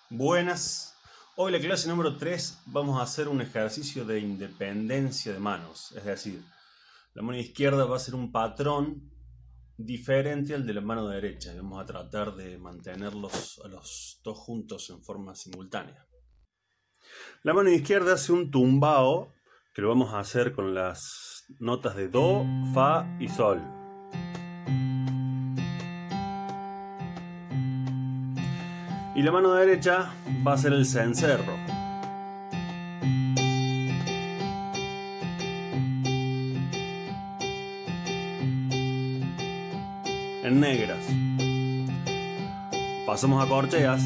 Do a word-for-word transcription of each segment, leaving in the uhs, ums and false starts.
Buenas. Hoy la clase número tres vamos a hacer un ejercicio de independencia de manos. Es decir, la mano izquierda va a ser un patrón diferente al de la mano derecha. Y vamos a tratar de mantenerlos a los dos juntos en forma simultánea. La mano izquierda hace un tumbao, que lo vamos a hacer con las notas de Do, Fa y Sol. Y la mano derecha va a ser el cencerro. En negras. Pasamos a corcheas.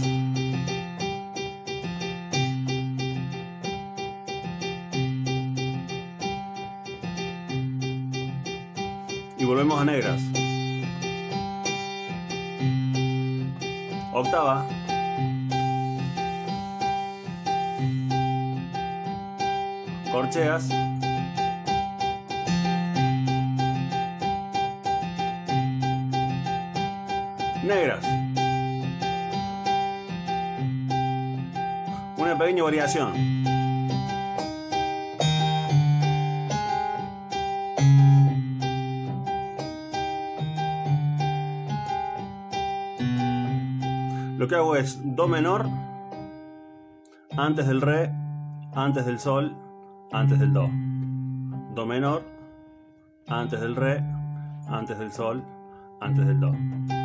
Y volvemos a negras. Octava. Corcheas. Negras. Una pequeña variación. Lo que hago es Do menor, antes del Re, antes del Sol, antes del Do. Do menor, antes del Re, antes del Sol, antes del Do.